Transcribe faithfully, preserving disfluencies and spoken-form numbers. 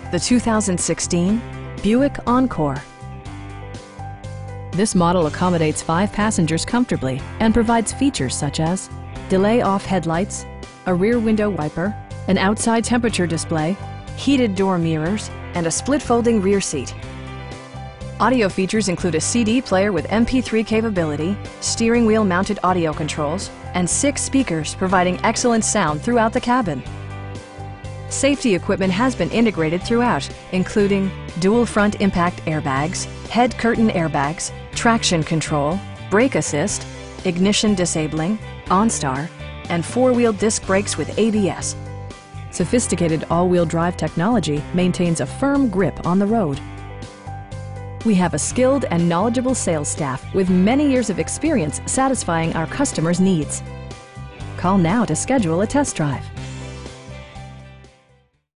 the two thousand sixteen Buick Encore. This model accommodates five passengers comfortably and provides features such as delay-off headlights, a rear window wiper, an outside temperature display, heated door mirrors, and a split-folding rear seat. Audio features include a C D player with M P three capability, steering wheel mounted audio controls, and six speakers providing excellent sound throughout the cabin. Safety equipment has been integrated throughout, including dual front impact airbags, head curtain airbags, traction control, brake assist, ignition disabling, OnStar, and four-wheel disc brakes with A B S. Sophisticated all-wheel drive technology maintains a firm grip on the road. We have a skilled and knowledgeable sales staff with many years of experience satisfying our customers' needs. Call now to schedule a test drive.